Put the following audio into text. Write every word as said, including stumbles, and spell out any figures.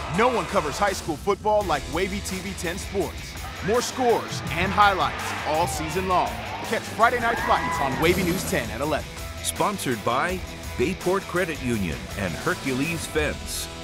No one covers high school football like Wavy T V ten Sports. More scores and highlights all season long. Catch Friday Night Fights on Wavy News ten at eleven. Sponsored by Bayport Credit Union and Hercules Fence.